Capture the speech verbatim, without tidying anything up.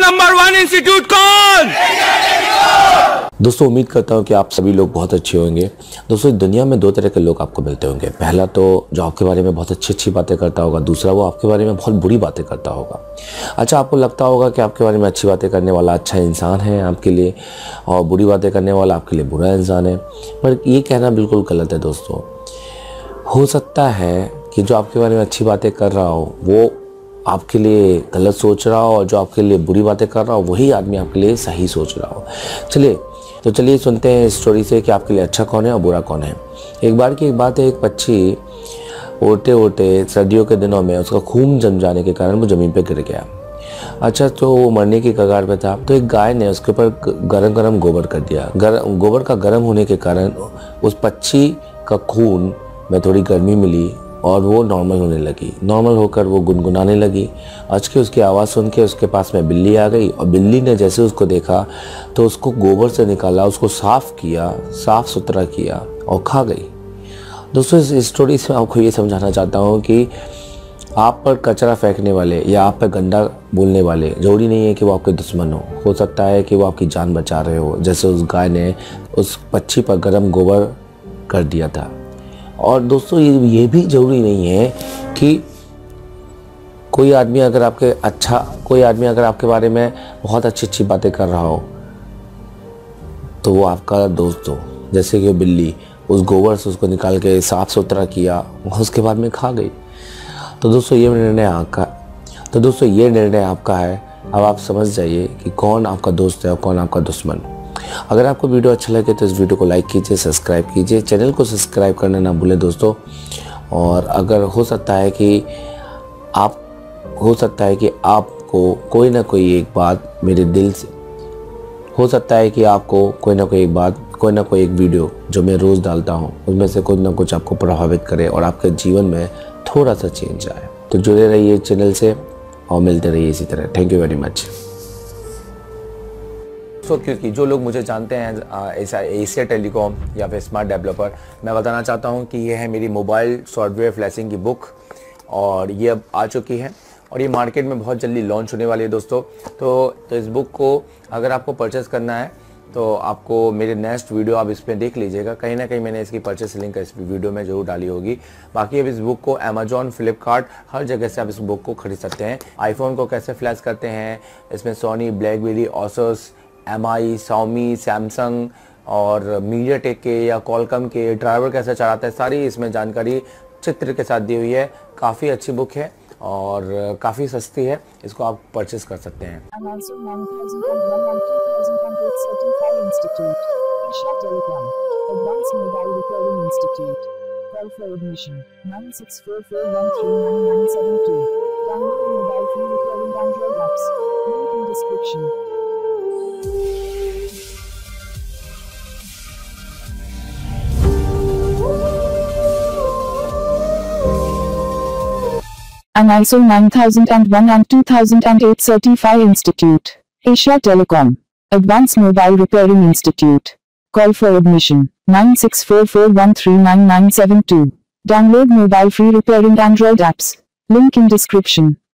Number one institute कौन? दोस्तों उम्मीद करता हूँ कि आप सभी लोग बहुत अच्छे होंगे। दोस्तों दुनिया में दो तरह के लोग आपको मिलते होंगे। पहला तो जो आपके बारे में बहुत अच्छी अच्छी बातें करता होगा, दूसरा वो आपके बारे में बहुत बुरी बातें करता होगा। अच्छा, आपको लगता होगा कि आपके बारे में अच्छी बातें करने वाला अच्छा इंसान है आपके लिए और बुरी बातें करने वाला आपके लिए बुरा इंसान है, पर ये कहना बिल्कुल गलत है। दोस्तों हो सकता है कि जो आपके बारे में अच्छी बातें कर रहा हो वो आपके लिए गलत सोच रहा हो और जो आपके लिए बुरी बातें कर रहा हो वही आदमी आपके लिए सही सोच रहा हो। चलिए तो चलिए सुनते हैं इस स्टोरी से कि आपके लिए अच्छा कौन है और बुरा कौन है। एक बार की एक बात है, एक पक्षी उड़ते उड़ते सर्दियों के दिनों में उसका खून जम जाने के कारण वो ज़मीन पे गिर गया। अच्छा, तो वो मरने की कगार पे था, तो एक गाय ने उसके ऊपर गरम गरम गोबर कर दिया। गर, गोबर का गर्म होने के कारण उस पक्षी का खून में थोड़ी गर्मी मिली और वो नॉर्मल होने लगी। नॉर्मल होकर वो गुनगुनाने लगी। आज की उसकी आवाज़ सुन के उसके पास में बिल्ली आ गई और बिल्ली ने जैसे उसको देखा तो उसको गोबर से निकाला, उसको साफ़ किया, साफ़ सुथरा किया और खा गई। दोस्तों इस स्टोरी से मैं आपको ये समझाना चाहता हूँ कि आप पर कचरा फेंकने वाले या आप पर गंदा बोलने वाले ज़रूरी नहीं है कि वो आपके दुश्मन हो। हो सकता है कि वो आपकी जान बचा रहे हो, जैसे उस गाय ने उस पक्षी पर गर्म गोबर कर दिया था। और दोस्तों ये ये भी ज़रूरी नहीं है कि कोई आदमी अगर आपके अच्छा कोई आदमी अगर आपके बारे में बहुत अच्छी अच्छी बातें कर रहा हो तो वो आपका दोस्त हो। जैसे कि बिल्ली उस गोबर से उसको निकाल के साफ़ सुथरा किया और उसके बाद में खा गई। तो दोस्तों ये निर्णय आपका तो दोस्तों ये निर्णय आपका है। अब आप समझ जाइए कि कौन आपका दोस्त है और कौन आपका दुश्मन। अगर आपको वीडियो अच्छा लगे तो इस वीडियो को लाइक कीजिए, सब्सक्राइब कीजिए, चैनल को सब्सक्राइब करना ना भूलें दोस्तों। और अगर हो सकता है कि आप हो सकता है कि आपको कोई ना कोई एक बात मेरे दिल से हो सकता है कि आपको कोई ना कोई एक बात कोई ना कोई एक वीडियो जो मैं रोज़ डालता हूँ उसमें से कुछ ना कुछ आपको प्रभावित करे और आपके जीवन में थोड़ा सा चेंज आए। तो जुड़े रहिए चैनल से और मिलते रहिए इसी तरह। Thank you very much. So क्योंकि जो लोग मुझे जानते हैं ऐसा एशिया टेलीकॉम या फिर स्मार्ट डेवलपर, मैं बताना चाहता हूं कि ये है मेरी मोबाइल सॉफ्टवेयर फ्लैशिंग की बुक और ये अब आ चुकी है और ये मार्केट में बहुत जल्दी लॉन्च होने वाली है दोस्तों। तो तो इस बुक को अगर आपको परचेज़ करना है तो आपको मेरे नेक्स्ट वीडियो आप इस पर देख लीजिएगा। कहीं ना कहीं मैंने इसकी परचेस लिंक इस वीडियो में जरूर डाली होगी। बाकी अब इस बुक को अमेजॉन, फ्लिपकार्ट हर जगह से आप इस बुक को खरीद सकते हैं। आईफोन को कैसे फ्लैश करते हैं, इसमें Sony, BlackBerry, Asus, M I, Xiaomi, Samsung और मीडियाटेक के या कॉलकम के ड्राइवर कैसे चलाते हैं, सारी इसमें जानकारी चित्र के साथ दी हुई है। काफ़ी अच्छी बुक है और काफ़ी सस्ती है, इसको आप परचेस कर सकते हैं। An I S O nine thousand one and two thousand eight Certified Institute. Asia Telecom. Advanced Mobile Repairing Institute. Call for admission nine six four four one three nine nine seven two. Download mobile free repairing Android apps. Link in description.